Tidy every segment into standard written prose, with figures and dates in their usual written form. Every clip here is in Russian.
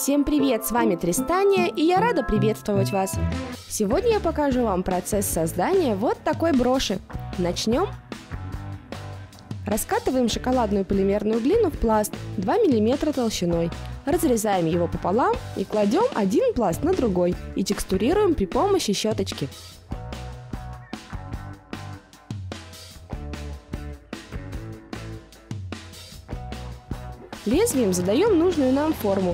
Всем привет, с вами Тристания, и я рада приветствовать вас. Сегодня я покажу вам процесс создания вот такой броши. Начнем. Раскатываем шоколадную полимерную глину в пласт 2 мм толщиной. Разрезаем его пополам и кладем один пласт на другой и текстурируем при помощи щеточки. Лезвием задаем нужную нам форму.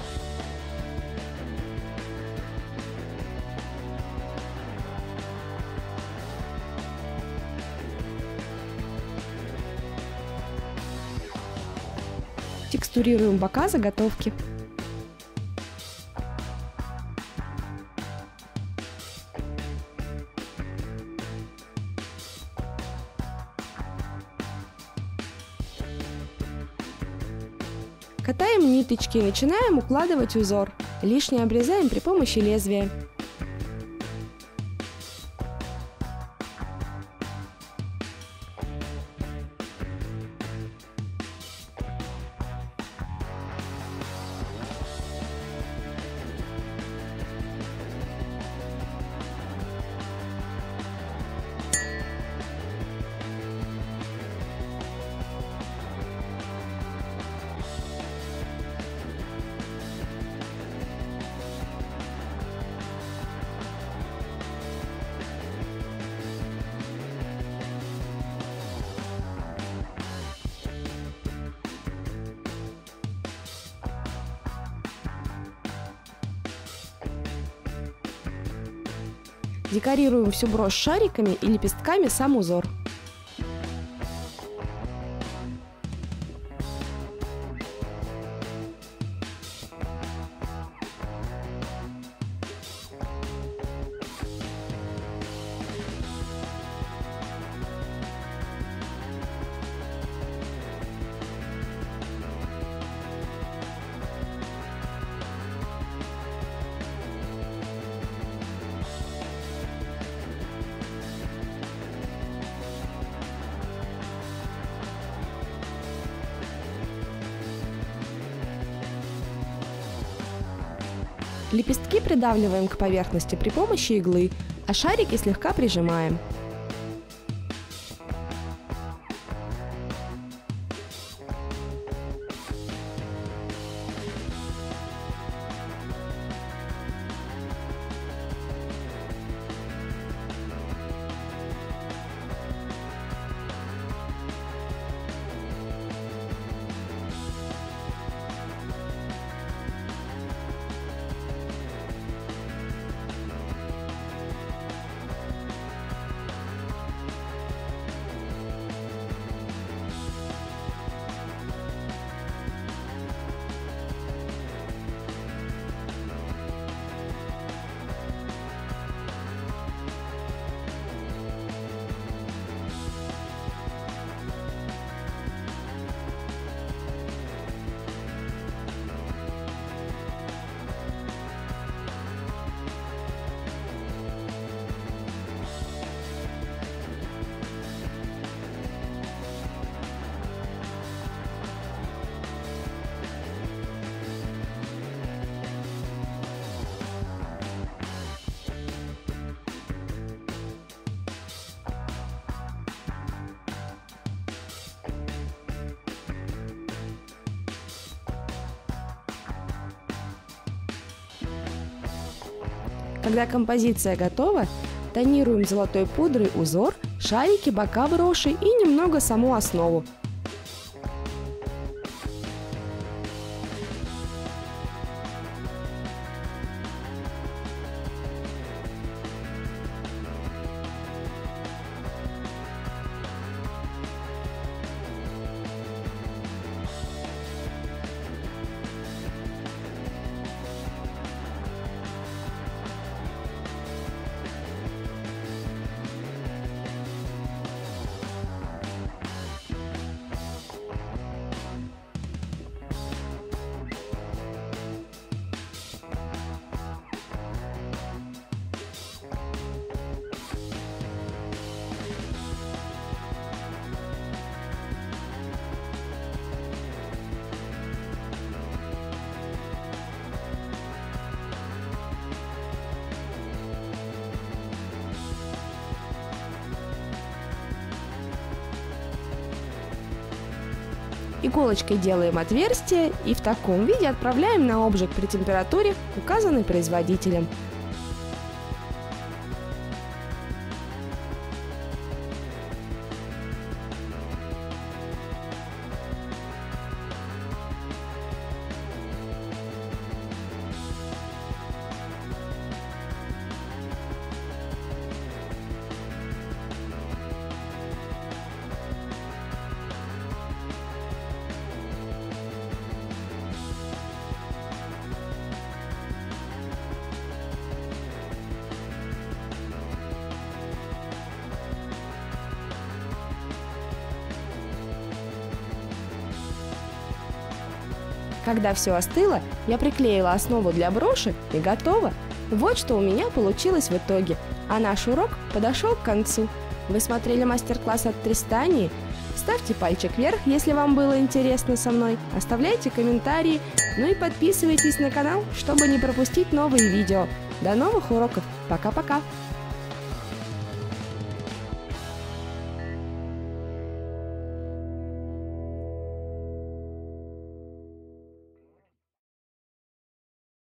Текстурируем бока заготовки. Катаем ниточки и начинаем укладывать узор. Лишнее обрезаем при помощи лезвия. Декорируем всю брошь шариками и лепестками сам узор. Лепестки придавливаем к поверхности при помощи иглы, а шарики слегка прижимаем. Когда композиция готова, тонируем золотой пудрой узор, шарики, бока броши и немного саму основу. Иголочкой делаем отверстие и в таком виде отправляем на обжиг при температуре, указанной производителем. Когда все остыло, я приклеила основу для броши и готово. Вот что у меня получилось в итоге, а наш урок подошел к концу. Вы смотрели мастер-класс от Тристании? Ставьте пальчик вверх, если вам было интересно со мной, оставляйте комментарии, ну и подписывайтесь на канал, чтобы не пропустить новые видео. До новых уроков, пока-пока!